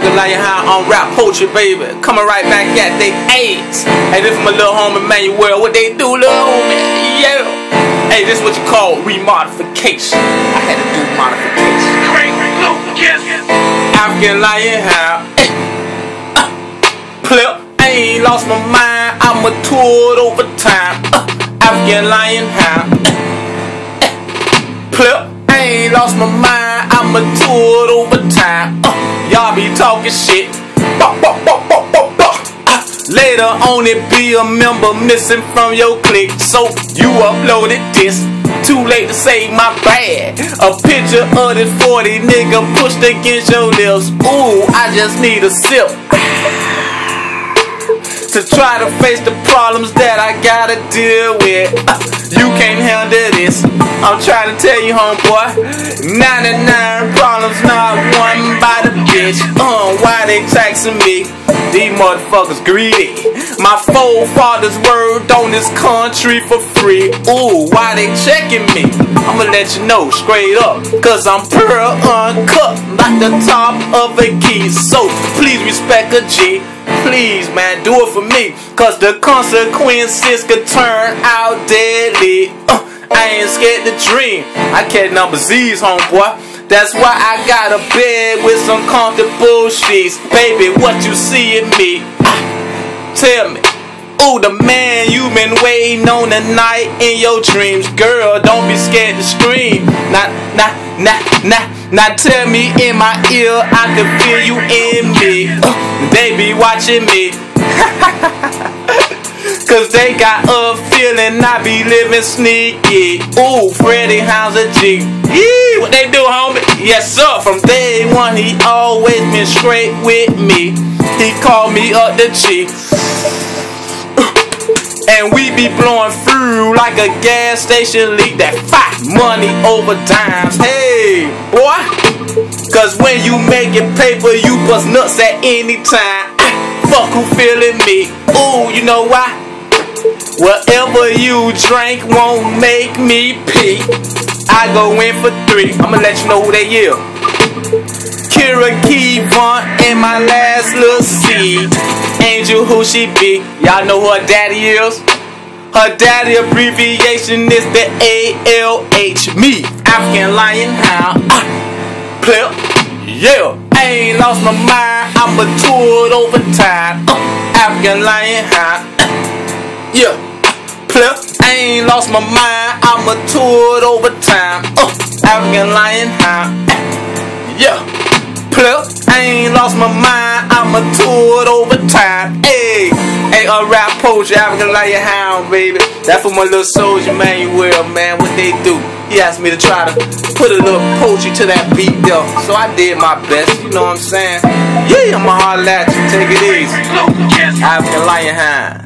African Lion Hound, Unrap poetry, baby. Coming right back at they AIDS. Hey, this is my little homie Manuel. What they do, little homie? Yeah. Hey, this is what you call remodification. I had to do modification. African Lion Hound. Plip. I ain't lost my mind. I'm matured over time. African Lion Hound. Plip. I ain't lost my mind. I'm matured over time. Y'all be talking shit. Later on it be a member missing from your clique. So you uploaded this. Too late to say my bad. A picture of this 40 nigga pushed against your lips. Ooh, I just need a sip to try to face the problems that I gotta deal with. You can't handle this. I'm trying to tell you, homeboy, 99 problems, not one by the bitch. Why they taxing me? These motherfuckers greedy. My forefathers worked on this country for free. Ooh, why they checking me? I'ma let you know straight up, cause I'm pearl uncut, like the top of a key. So please respect a G. Please, man, do it for me, cause the consequences could turn out deadly. I ain't scared to dream. I catch number Z's, homeboy. That's why I got a bed with some comfortable sheets. Baby, what you see in me? Tell me. Ooh, the man you been waiting on tonight in your dreams. Girl, don't be scared to scream. Now tell me in my ear, I can feel you in me. They be watching me. Cause they got a feeling I be living sneaky. Ooh, Freddie Hound's a G. Yee, what they do, homie? Yes, sir. From day one, he always been straight with me. He called me up the G. And we be blowing through like a gas station leak. That fat money over dimes. Hey, boy. Cause when you making paper, you bust nuts at any time. Fuck who feeling me. Ooh, you know why? Whatever you drink won't make me pee. I go in for 3. I'ma let you know who they is. Kira Kevon and my last little seed. Angel, who she be? Y'all know who her daddy is? Her daddy abbreviation is the ALH. Me, African Lion Hound. Plip. Yeah. I ain't lost my mind. I'm matured over time. African Lion Hound. Yeah. Plip. I ain't lost my mind. I'm matured over time. African Lion Hound. Yeah. Plip. I ain't lost my mind. I'm matured over time. Hey, Unrap poetry, African Lion Hound, baby. That's for my little soldier Manuel, man. What they do? He asked me to try to put a little poetry to that beat there, so I did my best. You know what I'm saying? Yeah, I'ma holler at you. Take it easy. African Lion Hound.